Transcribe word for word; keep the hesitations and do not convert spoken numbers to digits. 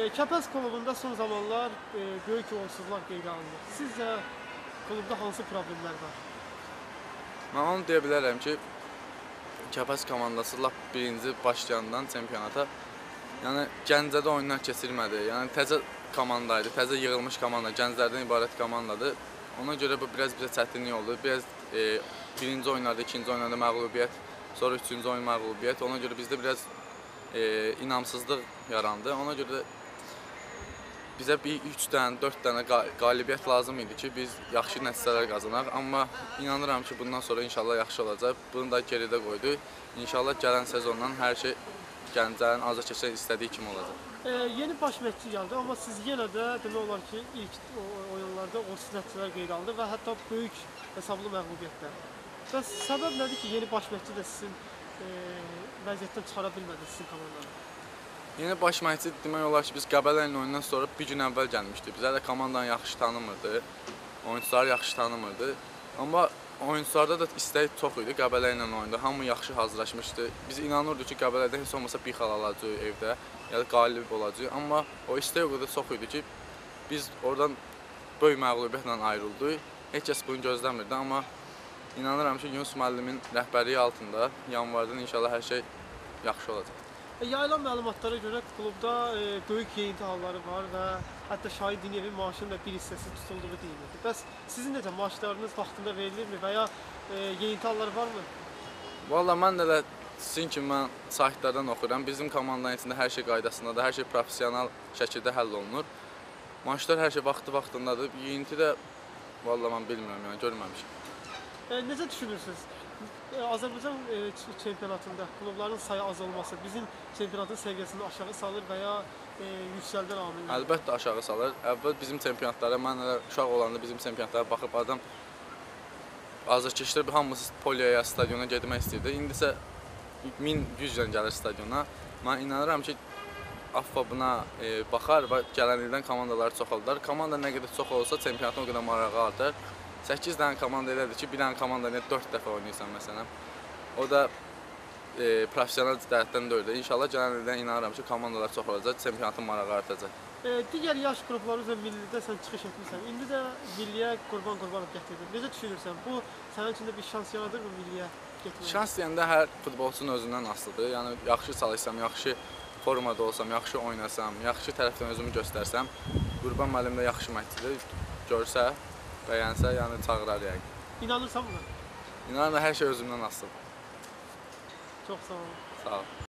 Kəpəz klubunda son zamanlar e, böyük uğursuzluq qeydə alınır. Sizcə klubda hansı problemlər var? Mən onu deyə bilərəm ki, Kəpəz komandası lap birinci başlayandan çempionata, yəni Gəncədə oyunlar keçirmədi. Yəni təzə komandaydı, təzə yığılmış komanda, gənclərdən ibarət komandadır. Ona görə bu biraz bizə çətinlik oldu. Biraz e, birinci oyunlarda, ikinci oyunlarda məğlubiyyət, sonra üçüncü oyun məğlubiyyət. Ona görə bizdə biraz e, inamsızlıq yarandı. Ona görə bizə bir üç dənə, dörd dənə qalibiyyət lazım idi ki, biz yaxşı nəticələr qazanaq. Amma inanıram ki, bundan sonra inşallah yaxşı olacaq. Bunu da geridə qoyduq. İnşallah gələn sezondan hər şey Gəncənin Azərkeşə istədiyi kimi olacaq. E, yeni baş məşqçi gəldi, amma siz yenə də demək olar ki, ilk oyunlarda uğursuz nəticələr qeydə alındı və hətta böyük hesablı məğlubiyyətlər. Bəs səbəb nədir ki, yeni baş məşqçi də sizin e, vəziyyətdən çıxara bilmədi sizin komandanı? Yeni baş məşqçi demək olar ki, biz Qəbələ ilə oyundan sonra bir gün əvvəl gəlmişdik. Bizə də komandanı yaxşı tanımırdı, oyunçuları yaxşı tanımırdı. Amma oyunçularda da istək çox idi Qəbələ ilə oyunda. Hamı yaxşı hazırlaşmışdı. Biz inanırdıq ki, Qəbələdə heç olmasa bir xal alacaq evdə, ya da qalib olacaq. Amma o istək o qədər çox idi ki, biz oradan böyük məğlubiyyətlə ayrıldıq. Heç kəs bunu gözləmirdi, amma inanıram ki, Yunus müəllimin rəhbərliyi altında yanvardan inşallah hər şey yaxşı olacaq. E, yayılan məlumatlara görə klubda e, böyük yeyinti halları var və hətta Şahin Diniyevin maaşının da bir hissəsi tutulduğu deyilir. Bəs sizin necə maaşlarınız vaxtında verilirmi və ya e, yeyinti halları varmı? Valla mən də sizin kimi mən saytlardan oxuyuram. Bizim komandanın içində hər şey qaydasındadır, hər şey professional şəkildə həll olunur. Maaşlar hər şey vaxtı-vaxtındadır. Yeyinti də valla mən bilmirəm, yəni görməmişim. E, necə düşünürsünüz? Azərbaycan e, çempionatında klubların sayı az olması bizim çempionatın səviyyəsini aşağı salır və ya e, yüksəldən amillər? Əlbəttə aşağı salır. Əvvəl bizim çempionatlara, mən uşaq olanda bizim çempionatlara baxıb adam azərkeşlər hamısı poliyaya, stadiona getmək istəyirdi. İndi isə min yüz ilə gəlir stadiona. Mən inanıram ki, AFFA buna e, baxar və gələn ildən komandaları çoxaldar. Komanda nə qədər çox olsa çempionatın o qədər marağı artar. səkkiz dənə komanda elədir ki, bir dənə komanda dörd dəfə oynayırsan məsələn. O da e, professional cəhətdən deyil. İnşallah gələn ildən inanıram ki, komandalar çox olacaq, çempionatın marağı artacaq. E, digər yaş qrupları üzrə millidə sən çıxış etmirsən. İndi də milliyə Qurban Qurbanov gətirdin. Necə düşünürsən? Bu sənin üçün də bir şans yaradırmı milliyə getməyə? Şans deyəndə hər futbolçunun özündən asılıdır. Yəni yaxşı çalışsam, yaxşı formada olsam, yaxşı oynasam, yaxşı tərəfdən özümü göstərsəm, Qurban müəllim də yaxşı məşqçidir. Görsə, bəyənsə, yəni çağırar yəqin. İnanırsan buna? İnanıram hər şey özümdən asılıdır. Çox sağ ol. Sağ ol.